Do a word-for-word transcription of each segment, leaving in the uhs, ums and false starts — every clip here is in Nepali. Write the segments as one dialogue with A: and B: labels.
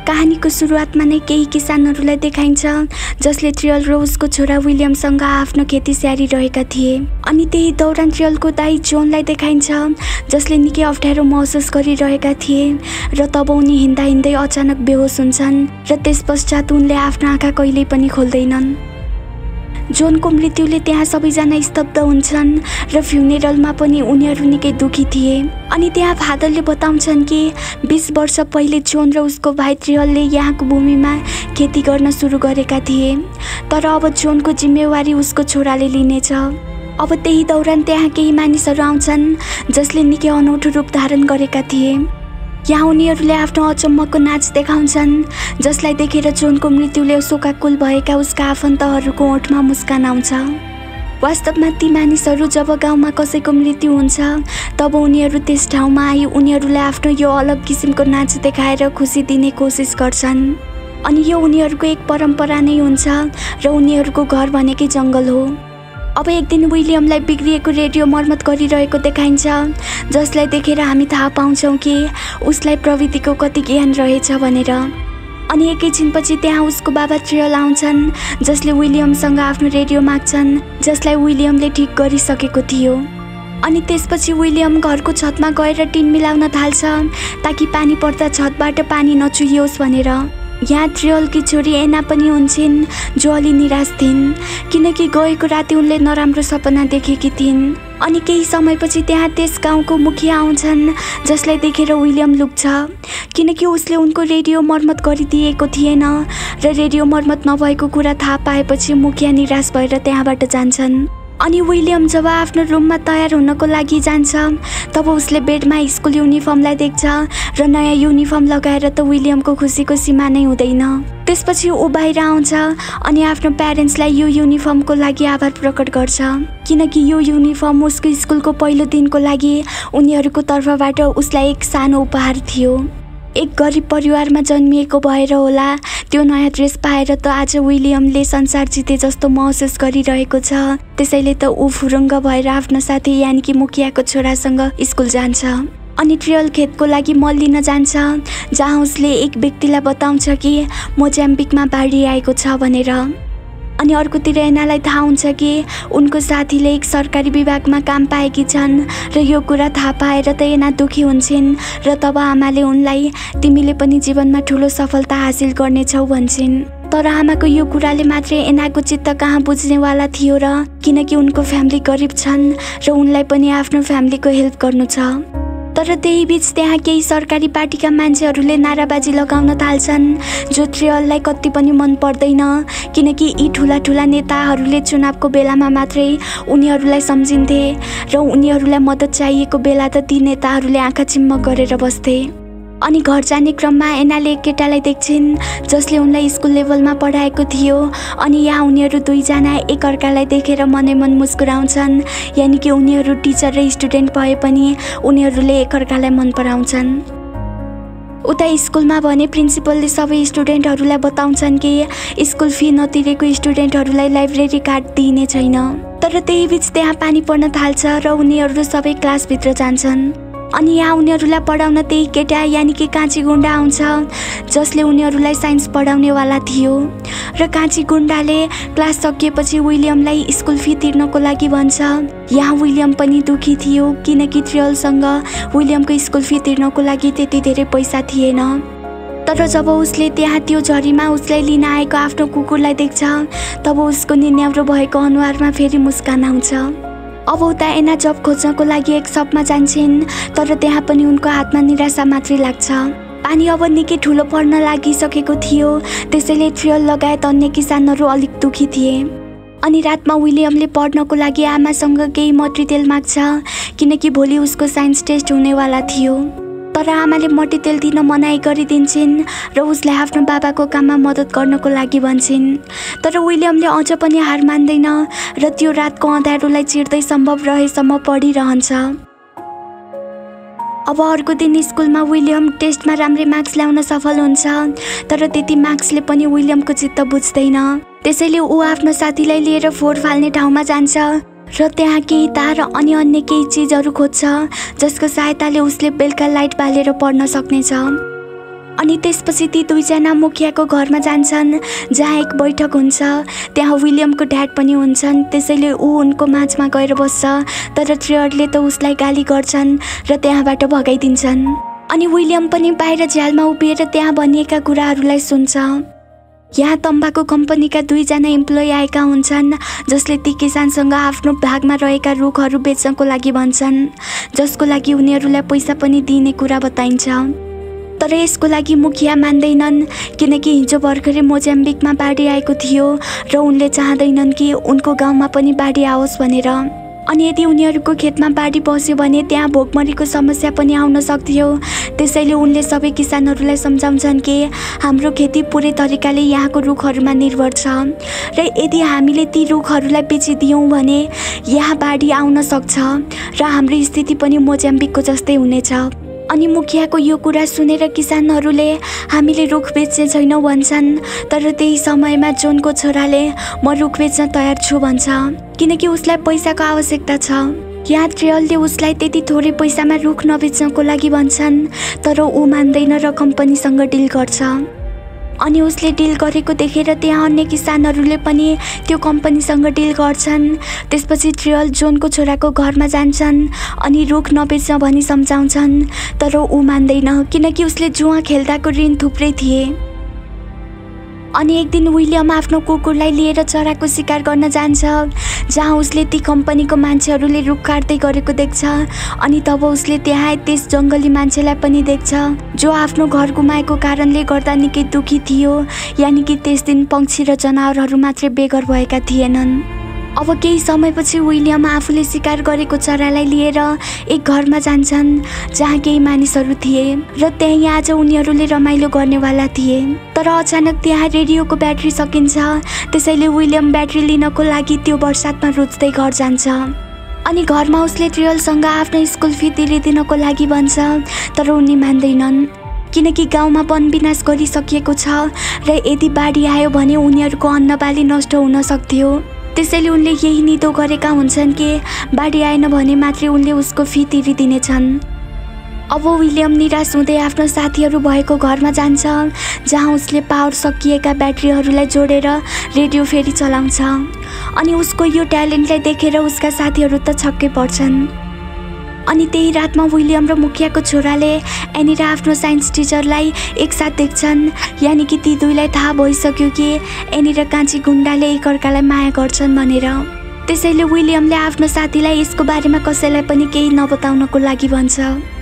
A: कहानीको सुरुवातमा नै केही किसानहरूलाई देखाइन्छ जसले ट्रियल र उसको छोरा विलियमसँग आफ्नो खेती स्याहारी रहेका थिए। अनि त्यही दौरान ट्रियलको दाइ जोनलाई देखाइन्छ जसले निकै अप्ठ्यारो महसुस गरिरहेका थिए र तब उनी हिँड्दा हिँड्दै अचानक बेहोस हुन्छन् र त्यसपश्चात उनले आफ्नो आँखा कहिल्यै पनि खोल्दैनन्। जोनको मृत्युले त्यहाँ सबैजना स्तब्ध हुन्छन् र फ्युनेरलमा पनि उनीहरू निकै दुखी थिए। अनि त्यहाँ फादरले बताउँछन् कि बीस वर्ष पहिले जोन र उसको भाइ ट्रियलले यहाँको भूमिमा खेती गर्न सुरु गरेका थिए, तर अब जोनको जिम्मेवारी उसको छोराले लिनेछ। अब त्यही दौरान त्यहाँ केही मानिसहरू आउँछन् जसले निकै अनौठो रूप धारण गरेका थिए। यहाँ उनीहरूले आफ्नो अचम्मको नाच देखाउँछन् जसलाई देखेर जोनको मृत्युले शोकाकुल भएका उसका आफन्तहरूको ओठमा मुस्कान आउँछ। वास्तवमा ती मानिसहरू जब गाउँमा कसैको मृत्यु हुन्छ तब उनीहरू त्यस ठाउँमा आई उनीहरूलाई आफ्नो यो अलग किसिमको नाच देखाएर खुसी दिने कोसिस गर्छन्। अनि यो उनीहरूको एक परम्परा नै हुन्छ र उनीहरूको घर भनेकै जङ्गल हो। अब एक दिन विलियमलाई बिग्रिएको रेडियो मर्मत गरिरहेको देखाइन्छ जसलाई देखेर हामी थाहा पाउँछौँ कि उसलाई प्रविधिको कति ज्ञान रहेछ भनेर। अनि एकैछिनपछि त्यहाँ उसको बाबा ट्रियल आउँछन् जसले विलियमसँग आफ्नो रेडियो माग्छन् जसलाई विलियमले ठिक गरिसकेको थियो। अनि त्यसपछि विलियम घरको छतमा गएर टिन मिलाउन थाल्छ ताकि पानी पर्दा छतबाट पानी नचुहियोस् भनेर। यहाँ ट्रियलकी छोरी एना पनि हुन्छन् जो अलि निराश थिइन् किनकि गएको राति उनले नराम्रो सपना देखेकी थिइन्। अनि केही समयपछि त्यहाँ त्यस गाउँको मुखिया आउँछन् जसलाई देखेर विलियम लुक्छ किनकि उसले उनको रेडियो मर्मत गरिदिएको थिएन र रेडियो मर्मत नभएको कुरा थाहा पाएपछि मुखिया निराश भएर त्यहाँबाट जान्छन्। अनि विलियम जब आफ्नो रुममा तयार हुनको लागि जान्छ तब उसले बेडमा स्कुल युनिफर्मलाई देख्छ र नयाँ युनिफर्म लगाएर त विलियमको खुसीको सीमा नै हुँदैन। त्यसपछि ऊ बाहिर आउँछ अनि आफ्नो प्यारेन्ट्सलाई यो युनिफर्मको लागि आभार प्रकट गर्छ किनकि यो युनिफर्म उसको स्कुलको पहिलो दिनको लागि उनीहरूको तर्फबाट उसलाई एक सानो उपहार थियो। एक गरिब परिवारमा जन्मिएको भएर होला त्यो नयाँ ड्रेस पाएर त आज विलियमले संसार जिते जस्तो महसुस गरिरहेको छ। त्यसैले त ऊ फुरुङ्ग भएर आफ्नो साथी यानि कि मुखियाको छोरासँग स्कुल जान्छ। अनि ट्रियल खेतको लागि मल लिन जान्छ जहाँ उसले एक व्यक्तिलाई बताउँछ कि मोजाम्बिकमा बाढी आएको छ भनेर। अनि अर्कोतिर एनालाई थाहा हुन्छ कि उनको साथीले एक सरकारी विभागमा काम पाएकी छन् र यो कुरा थाहा पाएर त एना दुखी हुन्छन् र तब आमाले उनलाई तिमीले पनि जीवनमा ठुलो सफलता हासिल गर्नेछौ भन्छन्। तर आमाको यो कुराले मात्रै एनाको चित्त कहाँ बुझ्नेवाला थियो र किनकि उनको फ्यामिली गरिब छन् र उनलाई पनि आफ्नो फ्यामिलीको हेल्प गर्नु छ। तर त्यही बीच त्यहाँ केही सरकारी पार्टीका मान्छेहरूले नाराबाजी लगाउन थाल्छन् जो ट्रियललाई कति पनि मन पर्दैन किनकि यी ठुला ठुला नेताहरूले चुनावको बेलामा मात्रै उनीहरूलाई सम्झिन्थे र उनीहरूलाई मद्दत चाहिएको बेला त ती नेताहरूले आँखा चिम्म गरेर बस्थे। अनि घर जाने क्रममा एनाले एक केटालाई देख्छिन् जसले उनलाई स्कुल लेभलमा पढाएको थियो। अनि यहाँ उनीहरू दुईजना एकअर्कालाई देखेर मनै मन मुस्कुराउँछन् यानि कि उनीहरू टिचर र स्टुडेन्ट भए पनि उनीहरूले एकअर्कालाई मन पराउँछन्। उता स्कुलमा भने प्रिन्सिपलले सबै स्टुडेन्टहरूलाई बताउँछन् कि स्कुल फी नतिरेको स्टुडेन्टहरूलाई लाइब्रेरी कार्ड दिइने छैन। तर त्यही बीच त्यहाँ पानी पर्न थाल्छ र उनीहरू सबै क्लासभित्र जान्छन्। अनि यहाँ उनीहरूलाई पढाउन त्यही केटा यानि कि काँची गुण्डा आउँछ जसले उनीहरूलाई साइन्स पढाउनेवाला थियो र काँची गुण्डाले क्लास सकिएपछि विलियमलाई स्कुल फी तिर्नको लागि भन्छ। यहाँ विलियम पनि दुखी थियो किनकि ट्रियलसँग विलियमको स्कुल फी तिर्नको लागि त्यति धेरै पैसा थिएन। तर जब उसले त्यहाँ त्यो झरीमा उसलाई लिन आएको आफ्नो कुकुरलाई देख्छ तब उसको निन्याउरो भएको अनुहारमा फेरि मुस्कान आउँछ। अब उता एना जब खोज्नको लागि एक सपमा जान्छन् तर त्यहाँ पनि उनको हातमा निराशा मात्रै लाग्छ। पानी अब निकै ठुलो पर्न लागिसकेको थियो त्यसैले ट्रियल लगायत अन्य किसानहरू अलिक दुखी थिए। अनि रातमा विलियमले पढ्नको लागि आमासँग केही मट्टितेल माग्छ किनकि भोलि उसको साइन्स टेस्ट हुनेवाला थियो। तर आमाले मट्टितेल दिन मनाइ गरिदिन्छन् र उसलाई आफ्नो बाबाको काममा मद्दत गर्नको लागि भन्छन्। तर विलियमले अझ पनि हार मान्दैन र त्यो रातको अँध्यारोलाई चिर्दै सम्भव रहेसम्म पढिरहन्छ। अब अर्को दिन स्कुलमा विलियम टेस्टमा राम्रै मार्क्स ल्याउन सफल हुन्छ तर त्यति मार्क्सले पनि विलियमको चित्त बुझ्दैन। त्यसैले ऊ आफ्नो साथीलाई लिएर फोहोर फाल्ने ठाउँमा जान्छ र त्यहाँ केही तार अनि अन्य केही चिजहरू खोज्छ जसको सहायताले उसले बेलुका लाइट बालेर पढ्न सक्नेछ। अनि त्यसपछि ती दुईजना मुखियाको घरमा जान्छन् जहाँ एक बैठक हुन्छ। त्यहाँ विलियमको ड्याड पनि हुन्छन्, त्यसैले ऊ उनको माझमा गएर बस्छ। तर ट्रेयरले त उसलाई गाली गर्छन् र त्यहाँबाट भगाइदिन्छन्। अनि विलियम पनि बाहिर झ्यालमा उभिएर त्यहाँ भनिएका कुराहरूलाई सुन्छ। यहाँ तम्बाकु कम्पनीका दुईजना इम्प्लोइ आएका हुन्छन् जसले ती किसानसँग आफ्नो भागमा रहेका रुखहरू बेच्नको लागि भन्छन्, जसको लागि उनीहरूलाई पैसा पनि दिने कुरा बताइन्छ। तर यसको लागि मुखिया मान्दैनन् किनकि हिजो भर्खरै मोजाम्बिकमा बाढी आएको थियो र उनले चाहँदैनन् कि उनको गाउँमा पनि बाढी आओस् भनेर। अनि यदि उनीहरूको खेतमा बाढी बस्यो भने त्यहाँ भोकमरीको समस्या पनि आउन सक्थ्यो। त्यसैले उनले सबै किसानहरूलाई सम्झाउँछन् कि हाम्रो खेती पुरै तरिकाले यहाँको रुखहरूमा निर्भर छ र यदि हामीले ती रुखहरूलाई बेचिदियौँ भने यहाँ बाढी आउन सक्छ र हाम्रो स्थिति पनि मोजाम्बिकको जस्तै हुनेछ। अनि मुखियाको यो कुरा सुनेर किसानहरूले हामीले रुख बेच्ने छैनौँ भन्छन्। तर त्यही समयमा जोनको छोराले म रुख बेच्न तयार छु भन्छ किनकि उसलाई पैसाको आवश्यकता छ। यहाँ ट्रेयलले उसलाई त्यति थोरै पैसामा रुख नबेच्नको लागि भन्छन्, तर ऊ मान्दैन र कम्पनीसँग डिल गर्छ। अनि उसले डिल गरेको देखेर त्यहाँ अन्य किसानहरूले पनि त्यो कम्पनीसँग डिल गर्छन्। त्यसपछि ट्रेयल जोनको छोराको घरमा जान्छन् अनि रुख नबेच्न भनी सम्झाउँछन्, तर ऊ मान्दैन किनकि उसले जुवा खेल्दाको ऋण थुप्रै थिए। अनि एक दिन विलियम आफ्नो कुकुरलाई लिएर चराको शिकार गर्न जान्छ जहाँ उसले ती कम्पनीको मान्छेहरूले रुख काट्दै गरेको देख्छ। अनि तब उसले त्यहाँ त्यस जङ्गली मान्छेलाई पनि देख्छ जो आफ्नो घर गुमाएको कारणले गर्दा निकै दुखी थियो, यानि कि त्यस दिन पक्षी र जनावरहरू मात्रै बेघर भएका थिएनन्। अब केही समयपछि विलियम आफूले शिकार गरेको चरालाई लिएर एक घरमा जान्छन् जहाँ केही मानिसहरू थिए र त्यही आज उनीहरूले रमाइलो गर्नेवाला थिए। तर अचानक त्यहाँ रेडियोको ब्याट्री सकिन्छ, त्यसैले विलियम ब्याट्री लिनको लागि त्यो बर्सातमा रुच्दै घर जान्छ। अनि घरमा उसले ट्रेयलसँग आफ्नो स्कुल फी तिरिदिनको लागि भन्छ, तर उनी मान्दैनन् किनकि गाउँमा वनविनाश गरिसकिएको छ र यदि बाढी आयो भने उनीहरूको अन्नबाली नष्ट हुन सक्थ्यो। त्यसैले उनले यही निदो गरेका हुन्छन् कि बाढी आएन भने मात्रै उनले उसको फी तिरिदिनेछन्। अब विलियम निराश हुँदै आफ्नो साथीहरू भएको घरमा जान्छ जहाँ उसले पावर सकिएका ब्याट्रीहरूलाई जोडेर रेडियो फेरि चलाउँछ। अनि उसको यो ट्यालेन्टलाई देखेर उसका साथीहरू त छक्कै पर्छन्। अनि त्यही रातमा विलियम र मुखियाको छोराले एनी र आफ्नो साइन्स टिचरलाई एकसाथ देख्छन्, यानि कि ती दुईलाई थाहा भइसक्यो कि एनी र कान्छी गुन्डाले एकअर्कालाई माया गर्छन् भनेर। त्यसैले विलियमले आफ्नो साथीलाई यसको बारेमा कसैलाई पनि केही नबताउनको लागि भन्छ।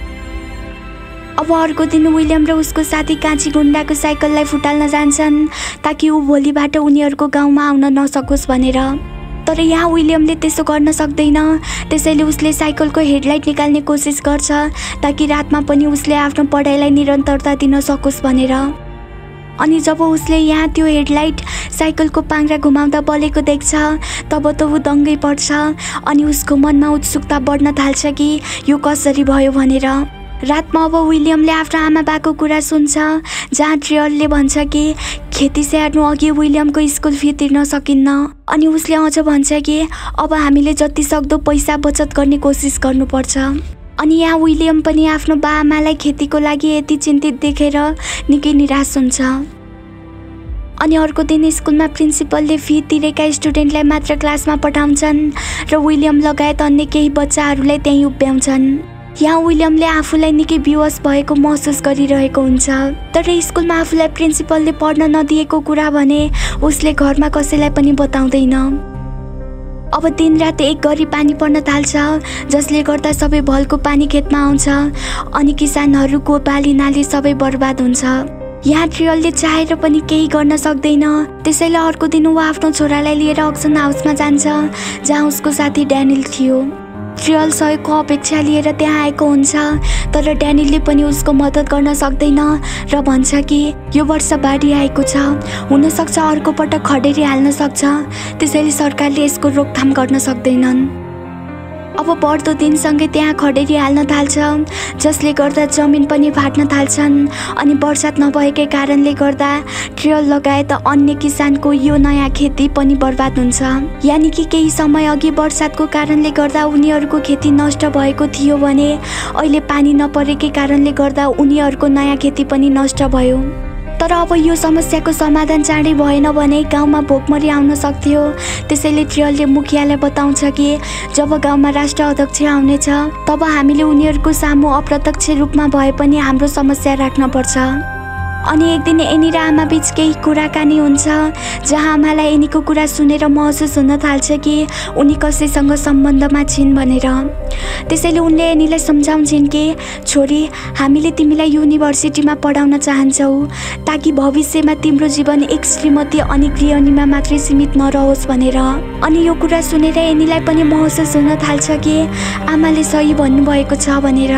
A: अब अर्को दिन विलियम र उसको साथी कान्छी गुन्डाको साइकललाई फुटाल्न जान्छन् ताकि ऊ भोलिबाट उनीहरूको गाउँमा आउन नसकोस् भनेर। तर यहाँ विलियमले त्यसो गर्न सक्दैन, त्यसैले उसले साइकलको हेडलाइट निकाल्ने कोसिस गर्छ ताकि रातमा पनि उसले आफ्नो पढाइलाई निरन्तरता दिन सकोस् भनेर। अनि जब उसले यहाँ त्यो हेडलाइट साइकलको पाङ्ग्रा घुमाउँदा बलेको देख्छ तब त ऊ दङ्गै पर्छ अनि उसको मनमा उत्सुकता बढ्न थाल्छ कि यो कसरी भयो भनेर। रातमा अब विलियमले आफ्नो आमा बाको कुरा सुन्छ जहाँ ट्रेयलले भन्छ कि खेती स्याहार्नु अघि विलियमको स्कुल फी तिर्न सकिन्न। अनि उसले अझ भन्छ कि अब हामीले जति सक्दो पैसा बचत गर्ने कोसिस गर्नुपर्छ। अनि यहाँ विलियम पनि आफ्नो बाआमालाई खेतीको लागि यति चिन्तित देखेर निकै निराश हुन्छ। अनि अर्को दिन स्कुलमा प्रिन्सिपलले फी तिरेका स्टुडेन्टलाई मात्र क्लासमा पठाउँछन् र विलियम लगायत अन्य केही बच्चाहरूलाई त्यहीँ उभ्याउँछन्। यहाँ विलियमले आफूलाई निकै बेहोस भएको महसुस गरिरहेको हुन्छ, तर स्कुलमा आफूलाई प्रिन्सिपलले पढ्न नदिएको कुरा भने उसले घरमा कसैलाई पनि बताउँदैन। अब दिनरात एक गरी पानी पर्न थाल्छ जसले गर्दा सबै भलको पानी खेतमा आउँछ अनि किसानहरूको बाली नाली सबै बर्बाद हुन्छ। यहाँ ट्रेयलले चाहेर पनि केही गर्न सक्दैन, त्यसैले अर्को दिन ऊ आफ्नो छोरालाई लिएर अक्सन हाउसमा जान्छ जहाँ उसको साथी ड्यानियल थियो। ट्रेयल सहयोगको अपेक्षा लिएर त्यहाँ आएको हुन्छ, तर ड्यानियलले पनि उसको मद्दत गर्न सक्दैन र भन्छ कि यो वर्ष बाढी आएको छ, हुनसक्छ अर्को पटक खडेरी हाल्न सक्छ, त्यसैले सरकारले यसको रोकथाम गर्न सक्दैनन्। अब बढ्दो दिनसँगै त्यहाँ खडेरी हाल्न थाल्छ, जसले गर्दा जमिन पनि फाट्न थाल्छन् अनि वर्षात नभएकै कारणले गर्दा ट्रेल लगायत अन्य किसानको यो नयाँ खेती पनि बर्बाद हुन्छ। यानि कि केही समय अघि वर्षातको कारणले गर्दा उनीहरूको खेती नष्ट भएको थियो भने अहिले पानी नपरेकै कारणले गर्दा उनीहरूको नयाँ खेती पनि नष्ट भयो। तर अब यो समस्याको समाधान चाँडै भएन भने गाउँमा भोकमरी आउन सक्थ्यो। त्यसैले ट्रेलले मुखियालाई बताउँछ कि जब गाउँमा राष्ट्र अध्यक्ष आउनेछ तब हामीले उनीहरूको सामु अप्रत्यक्ष रूपमा भए पनि हाम्रो समस्या राख्न पर्छ। अनि एक दिन एनी र आमा बीच केही कुराकानी हुन्छ, जहाँ आमालाई एनीको कुरा सुनेर महसुस हुन थाल्छ कि उनी कसैसँग सम्बन्धमा छिन् भनेर। त्यसैले उनले एनीलाई सम्झाउँछिन् कि छोरी, हामीले तिमीलाई युनिभर्सिटीमा पढाउन चाहन्छौ ताकि भविष्यमा तिम्रो जीवन एक श्रीमती अनि गृहिणीमा मात्रै सीमित नरहोस् भनेर। अनि यो कुरा सुनेर एनीलाई पनि महसुस हुन थाल्छ कि आमाले सही भन्नुभएको छ भनेर।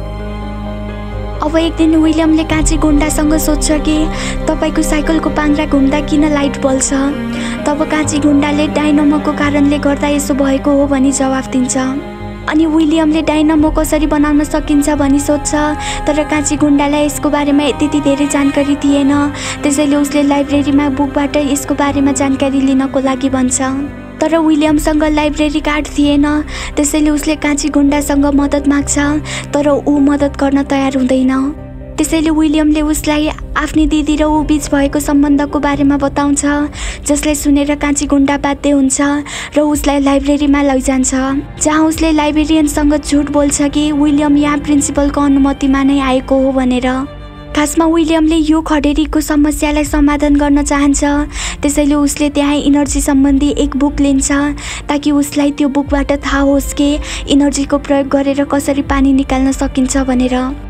A: अब एक दिन विलियमले काँची गुन्डासँग सोध्छ कि तपाईको साइकलको पाङ्ग्रा घुम्दा किन लाइट बल्छ? तब काँची गुन्डाले डाइनामोको कारणले गर्दा यसो भएको हो भनी जवाफ दिन्छ। अनि विलियमले डाइनामो कसरी बनाउन सकिन्छ भनी सोध्छ, तर काँची गुन्डालाई यसको बारेमा त्यति धेरै जानकारी थिएन। त्यसैले उसले लाइब्रेरीमा बुकबाट यसको बारेमा जानकारी लिनको लागि भन्छ। तर विलियमसँग लाइब्रेरी कार्ड थिएन, त्यसैले उसले काँची गुन्डासँग मद्दत माग्छ, तर ऊ मद्दत गर्न तयार हुँदैन। त्यसैले विलियमले उसलाई आफ्नी दिदी र ऊ बीच भएको सम्बन्धको बारेमा बताउँछ, जसलाई सुनेर काँची गुन्डा बाध्य हुन्छ र उसलाई लाइब्रेरीमा लैजान्छ, जहाँ उसले लाइब्रेरियनसँग झुट बोल्छ कि विलियम यहाँ प्रिन्सिपलको अनुमतिमा नै आएको हो भनेर। खासमा विलियमले यो खडेरीको समस्यालाई समाधान गर्न चाहन्छ। त्यसैले उसले त्यहाँ इनर्जी सम्बन्धी एक बुक लिन्छ ताकि उसलाई त्यो बुकबाट थाहा होस् कि इनर्जीको प्रयोग गरेर कसरी पानी निकाल्न सकिन्छ भनेर।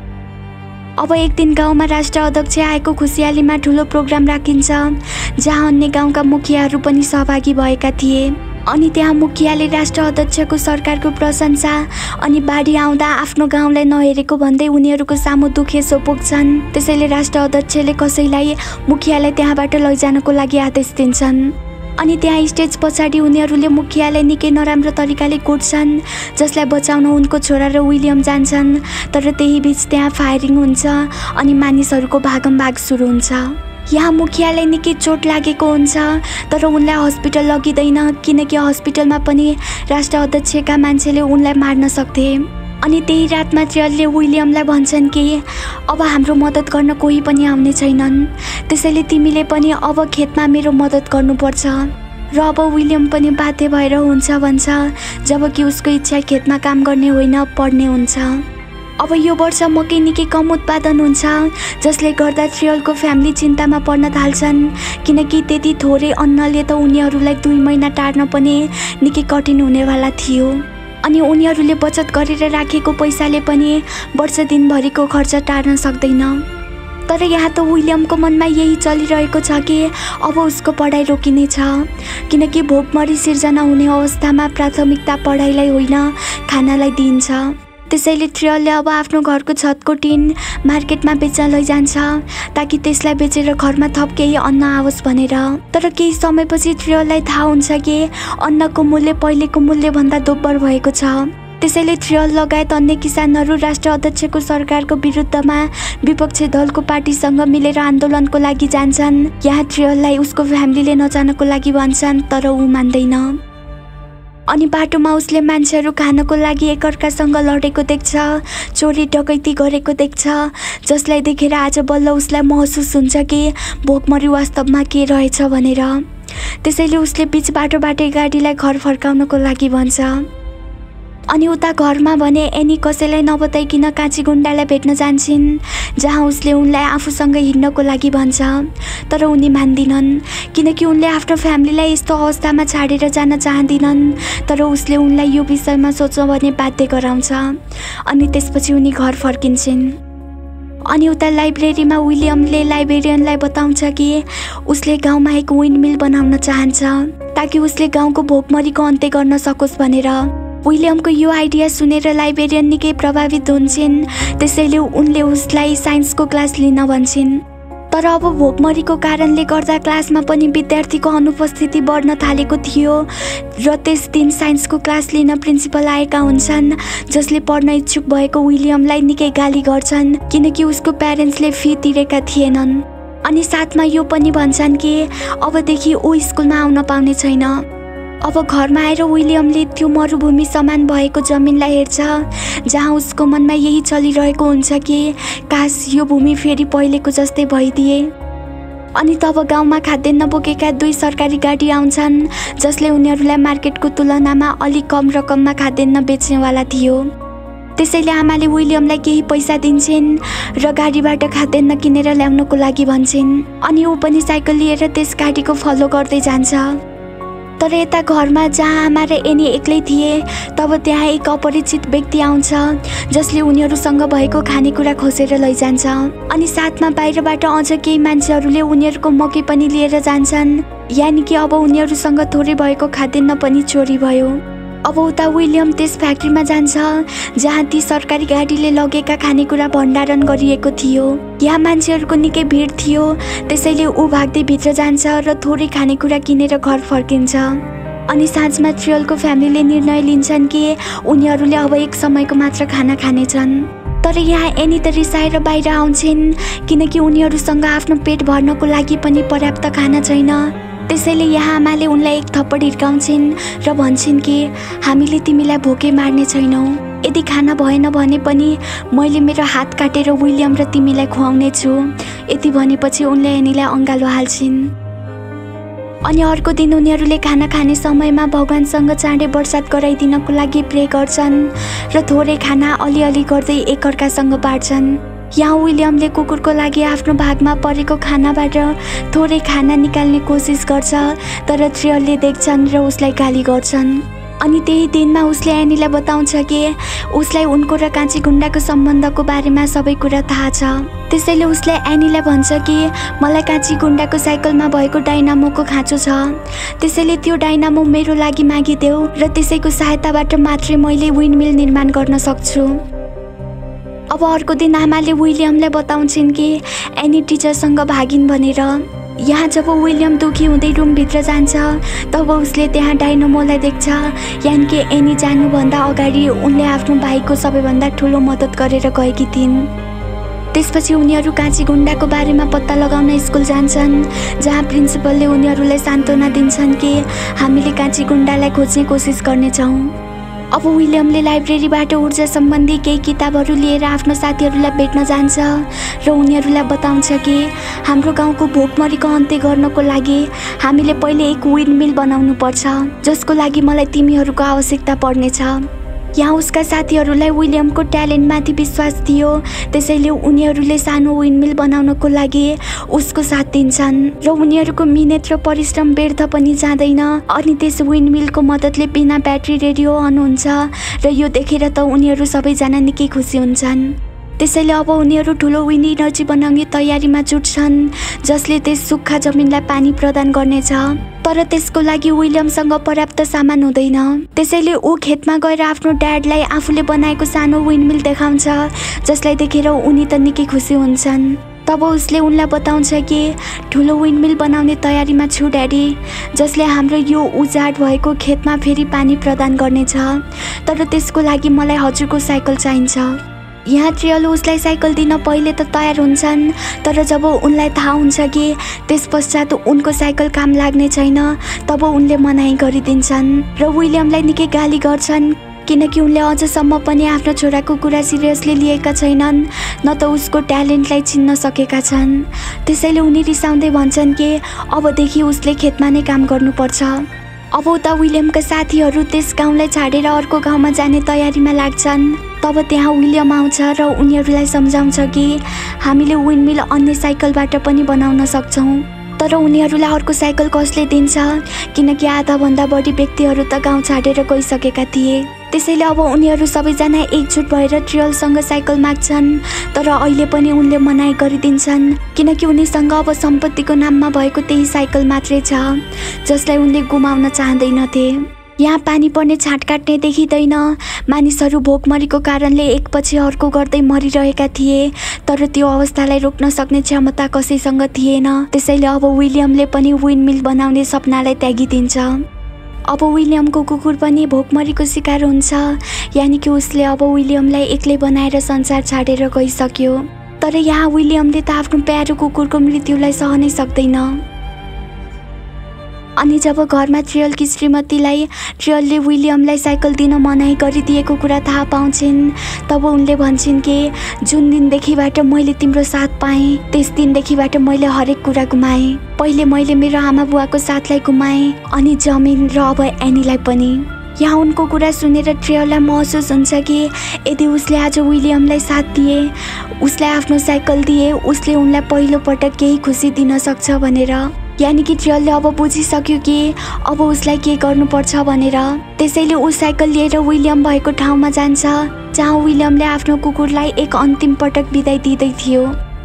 A: अब एक दिन गाउँमा राष्ट्र अध्यक्ष आएको खुसियालीमा ठुलो प्रोग्राम राखिन्छ, जहाँ अन्य गाउँका मुखियाहरू पनि सहभागी भएका थिए। अनि त्यहाँ मुखियाले राष्ट्र अध्यक्षको सरकारको प्रशंसा अनि बाढी आउँदा आफ्नो गाउँलाई नहेरेको भन्दै उनीहरूको सामु दुखेसो पोख्छन्। त्यसैले राष्ट्र अध्यक्षले कसैलाई मुखियालाई त्यहाँबाट लैजानको लागि आदेश दिन्छन्। अनि त्यहाँ स्टेज पछाडि उनीहरूले मुखियालाई निकै नराम्रो तरिकाले कुट्छन्, जसलाई बचाउन उनको छोरा र विलियम जान्छन्। तर त्यही बीच त्यहाँ फायरिङ हुन्छ अनि मानिसहरूको भागमभाग सुरु हुन्छ। यहाँ मुखियालाई निकै चोट लागेको हुन्छ, तर उनलाई हस्पिटल लगिँदैन किनकि हस्पिटलमा पनि राष्ट्र अध्यक्षका मान्छेले उनलाई मार्न सक्थे। अनि त्यही रातमा ट्रेलले विलियमलाई भन्छन् कि अब हाम्रो मद्दत गर्न कोही पनि आउने छैनन्, त्यसैले तिमीले पनि अब खेतमा मेरो मद्दत गर्नुपर्छ। र अब विलियम पनि बाध्य भएर हुन्छ भन्छ, जबकि उसको इच्छा खेतमा काम गर्ने होइन, पढ्ने हुन्छ। अब यो वर्ष मकै निकै कम उत्पादन हुन्छ, जसले गर्दा ट्रेलको फ्यामिली चिन्तामा पर्न थाल्छन् किनकि त्यति थोरै अन्नले त उनीहरूलाई दुई महिना टार्न पनि निकै कठिन हुनेवाला थियो। अनि उनीहरूले बचत गरेर राखेको पैसाले पनि वर्ष दिनभरिको खर्च टार्न सक्दैन। तर यहाँ त विलियमको मनमा यही चलिरहेको छ कि अब उसको पढाइ रोकिनेछ, किनकि भोकमरी सिर्जना हुने अवस्थामा प्राथमिकता पढाइलाई होइन खानालाई दिइन्छ। त्यसैले ट्रेलले अब आफ्नो घरको छतको टिन मार्केटमा बेच्न लैजान्छ ताकि त्यसलाई बेचेर घरमा थप केही अन्न आओस् भनेर। तर केही समयपछि ट्रेललाई थाहा हुन्छ कि अन्नको मूल्य पहिलेको मूल्यभन्दा दोब्बर भएको छ। त्यसैले ट्रेल लगायत अन्य किसानहरू राष्ट्र अध्यक्षको सरकारको विरुद्धमा विपक्षी दलको पार्टीसँग मिलेर आन्दोलनको लागि जान्छन्। यहाँ ट्रेललाई उसको फ्यामिलीले नजानको लागि भन्छन्, तर ऊ मान्दैन। अनि बाटोमा उसले मान्छेहरू खानको लागि एकअर्कासँग लडेको देख्छ, चोरी डकैती गरेको देख्छ, जसलाई देखेर आज बल्ल उसलाई महसुस हुन्छ कि भोकमरी वास्तवमा के रहेछ भनेर। त्यसैले उसले बीच बाटोबाटै गाडीलाई घर फर्काउनको लागि भन्छ। अनि उता घरमा भने एनी कसैलाई नबताइकन काँची गुन्डालाई भेट्न जान्छन्, जहाँ उसले उनलाई आफूसँग हिँड्नको लागि भन्छ। तर उनी मान्दिनन् किनकि उनले आफ्नो फ्यामिलीलाई यस्तो अवस्थामा छाडेर जान चाहँदिनन्। तर उसले उनलाई यो विषयमा सोच्न भने बाध्य गराउँछ। अनि त्यसपछि उनी घर फर्किन्छन्। अनि उता लाइब्रेरीमा विलियमले लाइब्रेरियनलाई बताउँछ कि उसले गाउँमा एक विन्ड मिल बनाउन चाहन्छ ताकि उसले गाउँको भोकमरीको अन्त्य गर्न सकोस् भनेर। विलियमको यो आइडिया सुनेर लाइब्रेरियन निकै प्रभावित हुन्छन्। त्यसैले उनले उसलाई साइन्सको क्लास लिन भन्छन्। तर अब भोकमरीको कारणले गर्दा क्लासमा पनि विद्यार्थीको अनुपस्थिति बढ्न थालेको थियो र त्यस दिन साइन्सको क्लास लिन प्रिन्सिपल आएका हुन्छन्, जसले पढ्न इच्छुक भएको विलियमलाई निकै गाली गर्छन् किनकि उसको प्यारेन्ट्सले फी तिरेका थिएनन्। अनि साथमा यो पनि भन्छन् कि अबदेखि ऊ स्कुलमा आउन पाउने छैन। अब घरमा आएर विलियमले त्यो मरुभूमि समान भएको जमिनलाई हेर्छ, जहाँ उसको मनमा यही चलिरहेको हुन्छ कि काश यो भूमि फेरि पहिलेको जस्तै भइदिए। अनि तब गाउँमा खाद्यान्न बोकेका दुई सरकारी गाडी आउँछन्, जसले उनीहरूलाई मार्केटको तुलनामा अलिक कम रकममा खाद्यान्न बेच्नेवाला थियो। त्यसैले आमाले विलियमलाई केही पैसा दिन्छन् र गाडीबाट खाद्यान्न किनेर ल्याउनको लागि भन्छन्। अनि ऊ पनि साइकल लिएर त्यस गाडीको फलो गर्दै जान्छ। तर यता घरमा जहाँ आमा र एनी एक्लै थिए, तब त्यहाँ एक अपरिचित व्यक्ति आउँछ, जसले उनीहरूसँग भएको खानेकुरा खोसेर लैजान्छ। अनि साथमा बाहिरबाट अझ केही मान्छेहरूले उनीहरूको मकै पनि लिएर जान्छन्, यानि कि अब उनीहरूसँग थोरै भएको खाद्यान्न पनि चोरी भयो। अब उता विलियम त्यस फ्याक्ट्रीमा जान्छ जहाँ ती सरकारी गाडीले लगेका खानेकुरा भण्डारण गरिएको थियो। यहाँ मान्छेहरूको निकै भिड थियो, त्यसैले ऊ भाग्दै भित्र जान्छ र थोरै खानेकुरा किनेर घर फर्किन्छ। अनि साँझमा ट्रियलको फ्यामिलीले निर्णय लिन्छन् कि उनीहरूले अब एक समयको मात्र खाना खानेछन्। तर यहाँ एनी त रिसाएर बाहिर आउँछन् किनकि उनीहरूसँग आफ्नो पेट भर्नको लागि पनि पर्याप्त खाना छैन। त्यसैले यहाँ आमाले उनलाई एक थप्पड हिर्काउँछिन् र भन्छन् कि हामीले तिमीलाई भोकै मार्ने छैनौँ। यदि खाना भएन भने पनि मैले मेरो हात काटेर विलियम र तिमीलाई खुवाउने छु। यति भनेपछि उनले एनीलाई अँगालो हाल्छिन्। अनि अर्को दिन उनीहरूले खाना खाने समयमा भगवानसँग चाँडै वर्षात गराइदिनको लागि प्रे गर्छन् र थोरै खाना अलिअलि गर्दै एकअर्कासँग बाँड्छन्। यहाँ विलियमले कुकुरको लागि आफ्नो भागमा परेको खानाबाट थोरै खाना निकाल्ने कोसिस गर्छ, तर ट्रियलले देख्छन् र उसलाई गाली गर्छन्। अनि त्यही दिनमा उसले एनीलाई बताउँछ कि उसलाई उनको र काँची गुन्डाको सम्बन्धको बारेमा सबै कुरा थाहा छ। त्यसैले उसले एनीलाई भन्छ कि मलाई काँची गुन्डाको साइकलमा भएको डाइनामोको खाँचो छ, त्यसैले त्यो डाइनामो मेरो लागि मागिदेऊ र त्यसैको सहायताबाट मात्रै मैले विन्डमिल निर्माण गर्न सक्छु। अब अर्को दिन आमाले विलियमलाई बताउँछिन् कि एनी टिचरसँग भागिन् भनेर। यहाँ जब विलियम दुखी हुँदै रुमभित्र जान्छ, तब उसले त्यहाँ डाइनामोलाई देख्छ, यानि कि एनी जानुभन्दा अगाडि उनले आफ्नो भाइको सबैभन्दा ठुलो मद्दत गरेर गएकी थिइन्। त्यसपछि उनीहरू काँची गुन्डाको बारेमा पत्ता लगाउन स्कुल जान्छन्, जहाँ प्रिन्सिपलले उनीहरूलाई सान्त्वना दिन्छन् कि हामीले काँची गुन्डालाई खोज्ने कोसिस गर्नेछौँ। अब विलियमले लाइब्रेरीबाट ऊर्जा सम्बन्धी केही किताबहरू लिएर आफ्नो साथीहरूलाई भेट्न जान्छ र उनीहरूलाई बताउँछ कि हाम्रो गाउँको भोकमरीको अन्त्य गर्नको लागि हामीले पहिले एक विन्डमिल बनाउनु पर्छ, जसको लागि मलाई तिमीहरूको आवश्यकता पर्नेछ। यहाँ उसका साथीहरूलाई विलियमको ट्यालेन्टमाथि विश्वास थियो, त्यसैले उनीहरूले सानो विन्डमिल बनाउनको लागि उसको साथ दिन्छन् र उनीहरूको मिहिनेत र परिश्रम व्यर्थ पनि जाँदैन। अनि त्यस विन्डमिलको मद्दतले बिना ब्याट्री रेडियो अन हुन्छ र यो देखेर त उनीहरू सबैजना निकै खुसी हुन्छन्। त्यसैले अब उनीहरू ठुलो विन्ड इनर्जी बनाउने तयारीमा जुट्छन्, जसले त्यस सुक्खा जमिनलाई पानी प्रदान गर्नेछ। तर त्यसको लागि विलियमसँग पर्याप्त सामान हुँदैन। त्यसैले ऊ खेतमा गएर आफ्नो ड्याडलाई आफूले बनाएको सानो विन्डमिल देखाउँछ, जसलाई देखेर उनी त निकै खुसी हुन्छन्। तब उसले उनलाई बताउँछ कि ठुलो विन्डमिल बनाउने तयारीमा छु ड्याडी, जसले हाम्रो यो उजाड भएको खेतमा फेरि पानी प्रदान गर्नेछ। तर त्यसको लागि मलाई हजुरको साइकल चाहिन्छ। यहाँ ट्रियल उसलाई साइकल दिन पहिले त तयार हुन्छन्, तर जब उनलाई थाहा हुन्छ कि त्यस पश्चात उनको साइकल काम लाग्ने छैन, तब उनले मनाही गरिदिन्छन् र विलियमलाई निकै गाली गर्छन् किनकि उनले अझसम्म पनि आफ्नो छोराको कुरा सिरियसली लिएका छैनन्, न त उसको ट्यालेन्टलाई चिन्न सकेका छन्। त्यसैले उनी रिसाउँदै भन्छन् कि अबदेखि उसले खेतमा नै काम गर्नुपर्छ। अब उता विलियमका साथीहरू त्यस गाउँलाई छाडेर अर्को गाउँमा जाने तयारीमा लाग्छन्। तब त्यहाँ विलियम आउँछ र उनीहरूलाई सम्झाउँछ कि हामीले विन्डमिल अन्य साइकलबाट पनि बनाउन सक्छौँ। तर उनीहरूलाई अर्को साइकल कसले दिन्छ, किनकि आधाभन्दा बढी व्यक्तिहरू त गाउँ छाडेर गइसकेका थिए। त्यसैले अब उनीहरू सबैजना एकजुट भएर ट्रियलसँग साइकल माग्छन्, तर अहिले पनि उनले मनाही गरिदिन्छन् किनकि उनीसँग अब सम्पत्तिको नाममा भएको त्यही साइकल मात्रै छ, जसलाई उनले गुमाउन चाहँदैनथे। यहाँ पानी पर्ने छाट काट्ने देखिँदैन। मानिसहरू भोकमरीको कारणले एकपछि अर्को गर्दै मरिरहेका थिए, तर त्यो अवस्थालाई रोक्न सक्ने क्षमता कसैसँग थिएन। त्यसैले अब विलियमले पनि विन्डमिल बनाउने सपनालाई त्यागिदिन्छ। अब विलियमको कुकुर पनि भोकमरीको शिकार हुन्छ, यानि कि उसले अब विलियमलाई एक्लै बनाएर संसार छाडेर गइसक्यो। तर यहाँ विलियमले त आफ्नो प्यारो कुकुरको मृत्युलाई सहनै सक्दैन। अनि जब घरमा ट्रियलकी श्रीमतीलाई ट्रियलले विलियमलाई साइकल दिन मनाही गरिदिएको कुरा थाहा पाउँछिन्, तब उनले भन्छन् कि जुन दिनदेखिबाट मैले तिम्रो साथ पाएँ त्यस दिनदेखिबाट मैले हरेक कुरा गुमाएँ। पहिले मैले मेरो आमा बुवाको साथलाई गुमाएँ, अनि जमिन र अब एनीलाई पनि। यहाँ उनको कुरा सुनेर ट्रियललाई महसुस हुन्छ कि यदि उसले आज विलियमलाई साथ दिए, उसलाई आफ्नो साइकल दिए, उसले उनलाई पहिलो पटक केही खुसी दिन सक्छ भनेर। यानि कि ट्रियलले अब बुझिसक्यो कि अब उसलाई के गर्नुपर्छ भनेर। त्यसैले ऊ साइकल लिएर विलियम भएको ठाउँमा जान्छ, जहाँ विलियमले आफ्नो कुकुरलाई एक अन्तिम पटक बिदाई दिँदै थियो।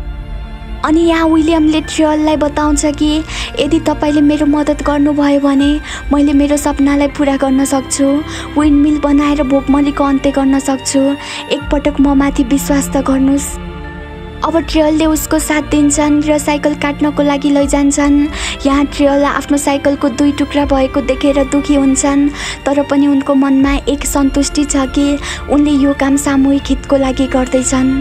A: अनि यहाँ विलियमले ट्रियललाई बताउँछ कि यदि तपाईँले मेरो मद्दत गर्नुभयो भने मैले मेरो सपनालाई पुरा गर्न सक्छु, विन्डमिल बनाएर भोकमरीको अन्त्य गर्न सक्छु। एकपटक म माथि विश्वास त गर्नुहोस्। अब ट्रियलले उसको साथ दिन्छन् र साइकल काट्नको लागि लैजान्छन्। यहाँ ट्रियल आफ्नो साइकलको दुई टुक्रा भएको देखेर दुखी हुन्छन्, तर पनि उनको मनमा एक सन्तुष्टि छ कि उनले यो काम सामूहिक हितको लागि गर्दैछन्।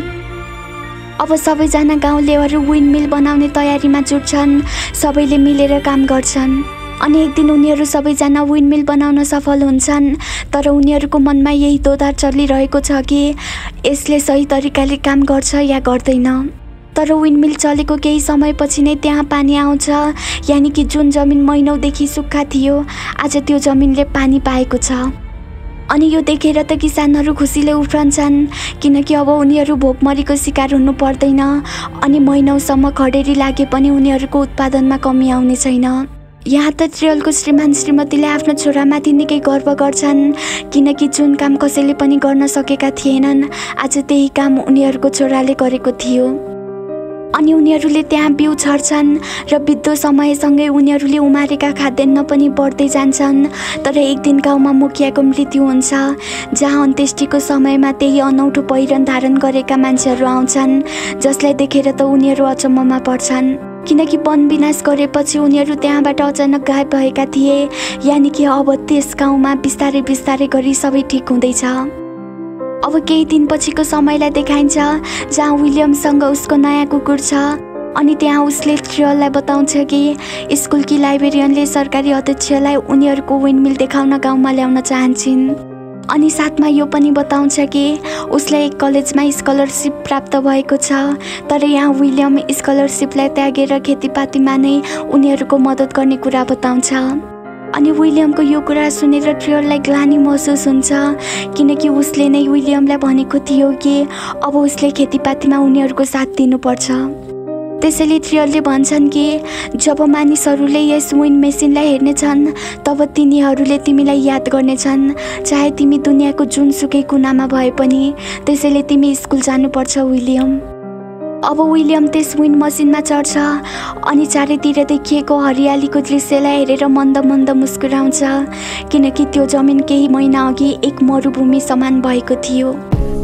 A: अब सबैजना गाउँलेहरू विन्डमिल बनाउने तयारीमा जुट्छन्, सबैले मिलेर काम गर्छन्। अनि एक दिन उनीहरू सबैजना विन्डमिल बनाउन सफल हुन्छन्, तर उनीहरूको मनमा यही दोधार चलिरहेको छ कि यसले सही तरिकाले काम गर्छ या गर्दैन। तर विन्डमिल चलेको केही समयपछि नै त्यहाँ पानी आउँछ, यानि कि जुन जमिन महिनौदेखि सुक्खा थियो आज त्यो जमिनले पानी पाएको छ। अनि यो देखेर त किसानहरू खुसीले उफ्रन्छन्, किनकि अब उनीहरू भोकमरीको शिकार हुनु पर्दैन, अनि महिनौसम्म खडेरी लागे पनि उनीहरूको उत्पादनमा कमी आउने छैन। यहाँ त ट्रियलको श्रीमान श्रीमतीले आफ्नो छोरामाथि निकै गर्व गर्छन्, किनकि जुन काम कसैले पनि गर्न सकेका थिएनन् आज त्यही काम उनीहरूको छोराले गरेको थियो। अनि उनीहरूले त्यहाँ बिउ छर्छन् र बित्दो समयसँगै उनीहरूले उमारेका खाद्यान्न पनि बढ्दै जान्छन्। तर एक दिन गाउँमा मुखियाको मृत्यु हुन्छ, जहाँ अन्त्येष्टिको समयमा त्यही अनौठो पहिरन धारण गरेका मान्छेहरू आउँछन्, जसलाई देखेर त उनीहरू अचम्ममा पर्छन्, किनकि वन विनाश गरेपछि उनीहरू त्यहाँबाट अचानक गायब भएका थिए। यानि कि अब त्यस गाउँमा बिस्तारै बिस्तारै गरी सबै ठिक हुँदैछ। अब केही दिनपछिको समयलाई देखाइन्छ, जहाँ विलियमसँग उसको नयाँ कुकुर छ। अनि त्यहाँ उसले ट्रियललाई बताउँछ कि स्कुलकी लाइब्रेरियनले सरकारी अध्यक्षलाई उनीहरूको विन्डमिल देखाउन गाउँमा ल्याउन चाहन्छन्। अनि साथमा यो पनि बताउँछ कि उसलाई एक कलेजमा स्कलरसिप प्राप्त भएको छ, तर यहाँ विलियम स्कलरसिपलाई त्यागेर खेतीपातीमा नै उनीहरूको मद्दत गर्ने कुरा बताउँछ। अनि विलियमको यो कुरा सुनेर ट्रियललाई ग्लानि महसुस हुन्छ, किनकि उसले नै विलियमलाई भनेको थियो कि अब उसले खेतीपातीमा उनीहरूको साथ दिनुपर्छ। त्यसैले ट्रियलले भन्छन् कि जब मानिसहरूले यस विन्ड मेसिनलाई हेर्नेछन् तब तिनीहरूले तिमीलाई याद गर्नेछन्, चाहे तिमी दुनियाँको जुनसुकै कुनामा भए पनि। त्यसैले तिमी स्कुल जानुपर्छ विलियम। अब विलियम त्यस विन्ड मसिनमा चढ्छ अनि चारैतिर देखिएको हरियालीको दृश्यलाई हेरेर मन्द मन्द मुस्कुराउँछ, किनकि त्यो जमिन केही महिना अघि एक मरुभूमि समान भएको थियो।